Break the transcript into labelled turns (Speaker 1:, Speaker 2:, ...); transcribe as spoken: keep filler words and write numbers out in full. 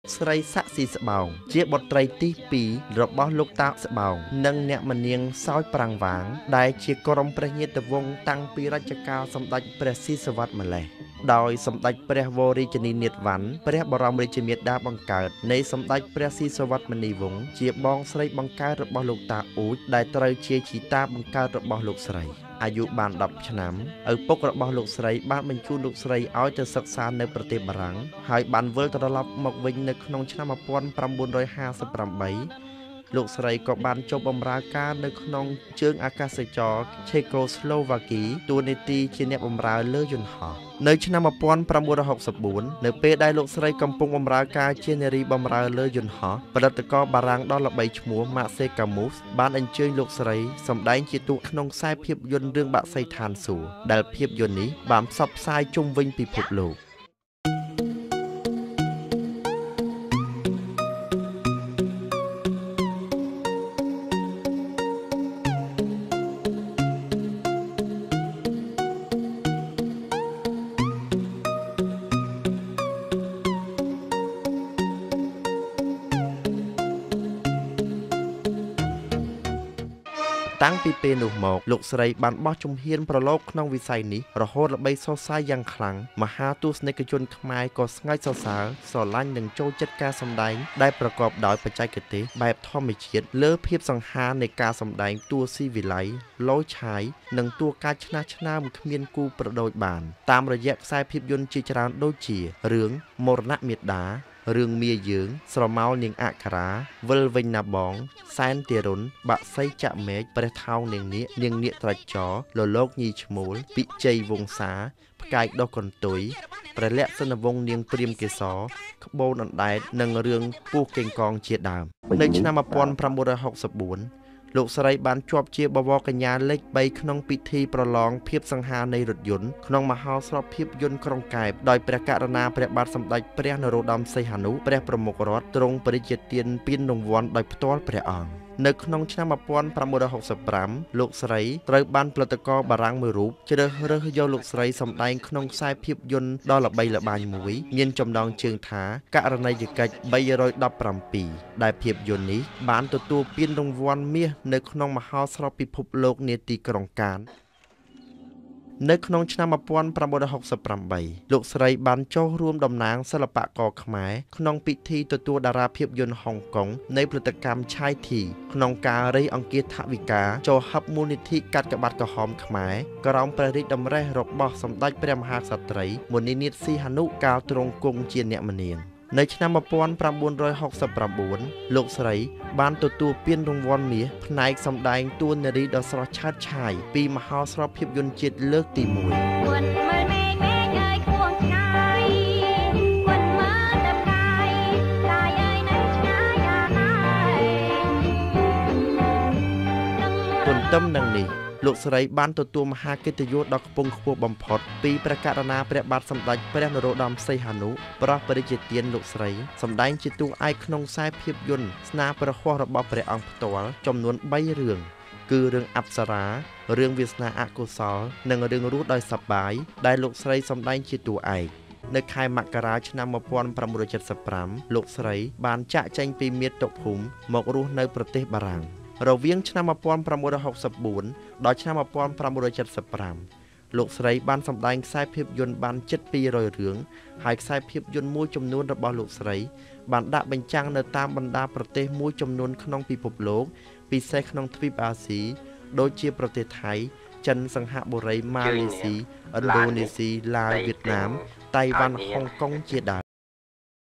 Speaker 1: ស្រីសាក់ស៊ីស្បោងជាបុត្រីទីពីររបស់លោកតាស្បោងនិងអ្នកមនាងសោយប្រាំងវាងដែលជាក្រុមព្រះញាតិវង្សតាំងពីរជ្ជកាលសម្ដេចព្រះស៊ីសុវត្ថិម្លេះដោយសម្ដេចព្រះវររាជនីនាថវណ្ណព្រះបរមរាជមាតាបង្កើតនៃសម្ដេចព្រះស៊ីសុវត្ថិមុនីវង្សជាបងស្រីបង្កើតរបស់លោកតាអ៊ូចដែលត្រូវជាជីតាបង្កើតរបស់លោកស្រីអាយុបានដប់ឆ្នាំឪពុករបស់លោកស្រីបានបញ្ជូនលោកស្រីឲ្យទៅសិក្សានៅប្រទេសបារាំងហើយបានវិលត្រឡប់មកវិញនៅក្នុងឆ្នាំmột nghìn chín trăm hai mươi támលោកស្រីក៏បានចុះបម្រើការនៅក្នុងជើងអាកាសចរឆេកូស្លូវ៉ាគីតួនាទីជាអ្នកបម្រើលើយន្តហោះនៅឆ្នាំmột nghìn chín trăm sáu mươi tưនៅពេលដែលលោកស្រីកំពុងបម្រើការជានារីបម្រើលើយន្តហោះផលិតករបារាំងដ៏ល្បីឈ្មោះម៉ាក់សេកាមូសបានអញ្ជើញលោកស្រីសម្ដែងជាតួក្នុងខ្សែភាពយន្តរឿងបាក់សីឋានសួគ៌ដែលភាពយន្តនេះបានផ្សព្វផ្សាយជុំវិញពិភពលោកតាំងពីពេលនោះមកលោកស្រីបានបោះជំហានប្រឡូកក្នុងវិស័យនេះរហូតល្បីសរសើរយ៉ាងខ្លាំងមហាទស្សនិកជនខ្មែរក៏ស្ងើចសរសើរស្រឡាញ់និងចូលចិត្តការសម្ដែងដែលប្រកបដោយបច្ចេកទេសបែបធម្មជាតិលើភាពសង្ហានៃការសម្ដែងតួស៊ីវិល័យលោឆាយនិងតួការឆ្នះឆ្នើមគ្មានគូប្រដូចបានតាមរយៈខ្សែភាពយន្តជាច្រើនដូចជារឿងមរណៈមាតារឿងមាយើងស្រមោលនាងអក្ខរាវិលវិញណាបងសែនទារុនបាក់សីចាក់មេឃព្រះថោងនាងនាគនាងនាគត្រាច់ចរលលោកញីឈ្មោលពិជ័យវង្សាផ្កាយដុះកន្ទុយព្រះលក្ខណវង្សនាងព្រាមកេសរក្បូនអណ្ដែតនិងរឿងពស់កេងកងជាដើមនៅឆ្នាំmột nghìn chín trăm sáu mươi tưលោកស្រីបានជាប់ជាបវរកញ្ញាលេខបីក្នុងពិធីប្រឡងភាពសង្ហានៃរថយន្តក្នុងមហោស្រពភាពយន្តក្រុងកែបដោយព្រះករុណាព្រះបាទសម្ដេចព្រះនរោត្តមសីហនុព្រះប្រមុខរដ្ឋទ្រង់បរិជ្ញាទានពានរង្វាន់ដោយផ្ទាល់ព្រះអង្គនៅក្នុងឆ្នាំmột nghìn chín trăm sáu mươi lămលោកស្រីត្រូវបានផលិតករបារាំងមួយរូបជ្រើសរើសយកលោកស្រីសម្ដែងក្នុងខ្សែភាពយន្តដ៏ល្បីល្បាញមួយមានចំណងជើងថាករណីយកិច្ចបីរយដប់ប្រាំពីរដែលភាពយន្តនេះបានទទួលពានរង្វាន់មាសនៅក្នុងមហោស្រពពិភពលោកនាទីក្រុងកាននៅក្នុងឆ្នាំmột nghìn chín trăm sáu mươi támលោកស្រីបានចុះរួមតំណាងសិល្បករខ្មែរក្នុងពិធីទទួលតារាភាពយន្តហុងកុងនៃផលិតកម្មឆាយធីក្នុងការរៃអង្គាសថវិកាចូលហັບមូលនិធិកាត់ក្បាត់ក្រហមខ្មែរក្រោមព្រះរាជតម្រិះរបស់សម្ដេចព្រះមហាក្សត្រីមុនីនាថសីហនុកាលទ្រង់គង់ជាអ្នកមនាងនៅឆ្នាំmột nghìn chín trăm sáu mươi chínលោកស្រីបានទទួលពានរង្វាន់មាសផ្នែកសម្ដែងតួនារីដ៏ស្រស់ឆើតឆាយពីមហោស្រពភាពយន្តជាតិលើកទីមួយទន្ទឹមនឹងនេះលោកស្រីបានទទួលមហាកិត្តិយសដ៏ខ្ពង់ខ្ពស់បំផុតពីព្រះករុណាព្រះបាទសម្ដេចព្រះនរោត្តមសីហនុប្រោះបរិជ្ញាទានលោកស្រីសម្ដែងជាតួឯកក្នុងខ្សែភាពយន្តស្នាព្រះហស្ថរបស់ព្រះអង្គផ្ទាល់ចំនួនបីរឿងគឺរឿងអប្សរារឿងវាសនាអកុសលនិងរឿងរស់ដោយសប្បាយដែលលោកស្រីសម្ដែងជាតួឯកនៅខែមករាឆ្នាំmột nghìn chín trăm bảy mươi lămលោកស្រីបានចាក់ចែងពីមាតុភូមិមករស់នៅប្រទេសបារាំងរវាងឆ្នាំmột nghìn chín trăm sáu mươi tưដល់ឆ្នាំmột nghìn chín trăm bảy mươi lămលោកស្រីបានសម្ដែងខ្សែភាពយន្តបានជិតពីរយរឿងហើយខ្សែភាពយន្តមួយចំនួនរបស់លោកស្រីបានដាក់បញ្ចាំងនៅតាមបណ្ដាប្រទេសមួយចំនួនក្នុងពិភពលោកពិសេសក្នុងទ្វីបអាស៊ីដូចជាប្រទេសថៃចិនសិង្ហបុរីម៉ាឡេស៊ីឥណ្ឌូនេស៊ីឡាវវៀតណាមតៃវ៉ាន់ហុងកុងជាដើម